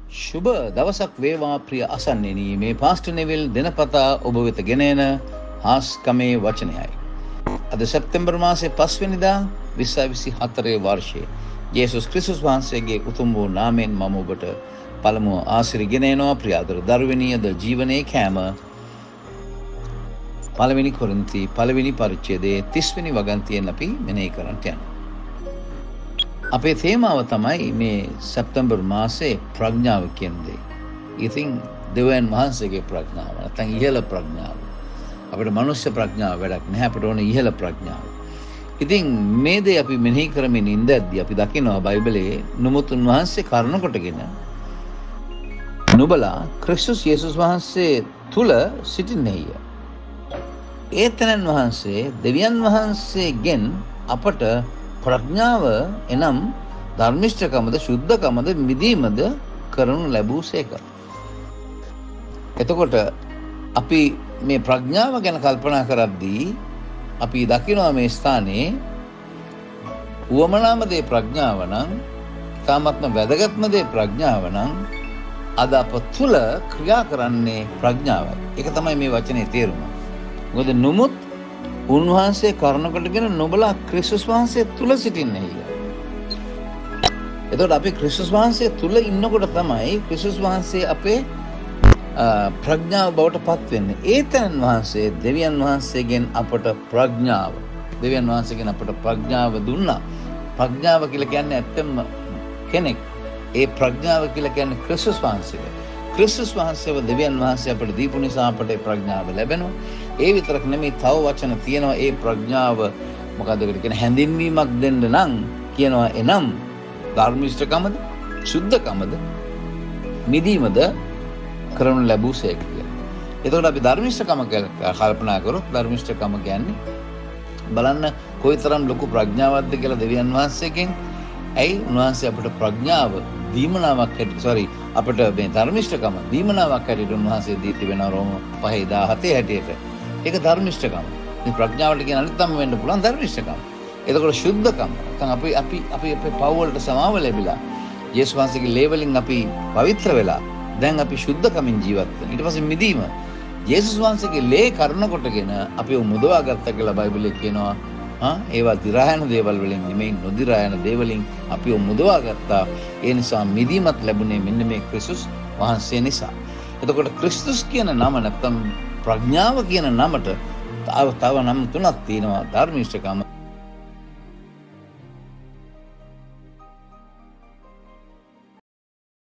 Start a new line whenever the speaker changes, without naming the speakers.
සුබ දවසක් වේවා ප්‍රිය අසන්නෙනි. මේ පාස්ටර් නෙවිල් දිනපතා ඔබ වෙත ගෙන එන හාස්කමේ වචනයයි. අද සැප්තැම්බර් මාසයේ 5 වෙනිදා 2024 වර්ෂයේ යේසුස් ක්‍රිස්තුස් වහන්සේගේ උතුම් වූ නාමයෙන් මම ඔබට පළමුව ආශිර්වාද ගෙන එනවා. ප්‍රිය ආදර දරුවනි, අද ජීවනයේ කෑම පළවෙනි කොරින්ති පළවෙනි පරිච්ඡේදයේ 30 වෙනි වගන්තියෙන් අපි මෙනෙහි කරන්නට යනවා. අපේ තේමාව තමයි මේ සැප්තැම්බර් මාසයේ ප්‍රඥාව කියන දේ. ඉතින් දෙවියන් වහන්සේගේ ප්‍රඥාව නැත්නම් ඉහළ ප්‍රඥාව. අපිට මනුෂ්‍ය ප්‍රඥාව වැඩක් නැහැ. අපිට ඕන ඉහළ ප්‍රඥාව. ඉතින් මේ දේ අපි මෙනෙහි කරමින් ඉඳද්දී අපි දකිනවා බයිබලයේ නුඹතුන් වහන්සේ කරුණ කොටගෙන නුඹලා ක්‍රිස්තුස් යේසුස් වහන්සේ තුල සිටින්නේය. ඒතනන් වහන්සේ දෙවියන් වහන්සේගෙන් අපට ප්‍රඥාව එනම් ධර්මිෂ්ඨකමද ශුද්ධකමද මිදීමද කරනු ලැබූසේක. එතකොට අපි මේ ප්‍රඥාව ගැන කල්පනා කරද්දී අපි දකිනවා මේ ස්ථානයේ උවමනාම දේ ප්‍රඥාව නම්, තාමත්ම වැදගත්ම දේ ප්‍රඥාව නම් අද අප තුල ක්‍රියා කරන්නේ ප්‍රඥාවයි. ඒක තමයි මේ වචනේ තේරුම. මොකද නුමුත් උන්වහන්සේ කරුණ කොටගෙන නොබලා ක්‍රිස්තුස් වහන්සේ තුල සිටින්නේය. එතකොට අපි ක්‍රිස්තුස් වහන්සේ තුල ඉන්නකොට තමයි ක්‍රිස්තුස් වහන්සේ අපේ ප්‍රඥාව බවට පත් වෙන්නේ. ඒතන වහන්සේ දෙවියන් වහන්සේගෙන් අපට ප්‍රඥාව දුන්නා. ප්‍රඥාව කියලා කියන්නේ ඇත්තම කෙනෙක්. ඒ ප්‍රඥාව කියලා කියන්නේ ක්‍රිස්තුස් වහන්සේව. ක්‍රිස්තුස් වහන්සේව දෙවියන් වහන්සේ අපට දීපු නිසා අපට ප්‍රඥාව ලැබෙනවා. ඒ විතරක් නෙමෙයි, තව වචන තියෙනවා. ඒ ප්‍රඥාව මොකද්ද කියන්නේ හැඳින්වීමක් දෙන්න නම් කියනවා එනම් ධර්මිෂ්ඨකමද සුද්ධකමද මිදීමද කරනු ලැබූසේක කියලා. එතකොට අපි ධර්මිෂ්ඨකම කල්පනා කරොත් ධර්මිෂ්ඨකම කියන්නේ බලන්න කොයිතරම් ලොකු ප්‍රඥාවක්ද කියලා දෙවියන් වහන්සේගෙන්. ඇයි උන්වහන්සේ අපට ප්‍රඥාව දීමනාවක් අපට මේ ධර්මිෂ්ඨකම දීමනාවක් හැටියට උන්වහන්සේ දී තිබෙනවා රෝම 5:17 හැටියට. ඒක ධර්මිෂ්ඨකම. මේ ප්‍රඥාවට කියන අනිත්ම වෙන්න පුළුවන් ධර්මිෂ්ඨකම. එතකොට ශුද්ධකම නැත්නම් අපි අපේ පව් වලට සමාව ලැබිලා යේසුස් වහන්සේගේ ලේ වලින් අපි පවිත්‍ර වෙලා දැන් අපි ශුද්ධකමින් ජීවත් වෙනවා. ඊට පස්සේ මිදීම යේසුස් වහන්සේගේ ලේ කරුණ කොටගෙන අපිව මුදවා ගත්තා කියලා බයිබලයේ කියනවා. ඒවා දි รา යන දේවල් වලින් නෙමෙයි, නොදි รา යන දේවලින් අපිව මුදවා ගත්තා. ඒ නිසා මිදීමත් ලැබුණේ මෙන්න මේ ක්‍රිස්තුස් වහන්සේ නිසා. එතකොට ක්‍රිස්තුස් කියන නම නැත්නම් ප්‍රඥාව කියන නමට තව නම් තුනක් තියෙනවා. ධර්මිෂ්ඨකම,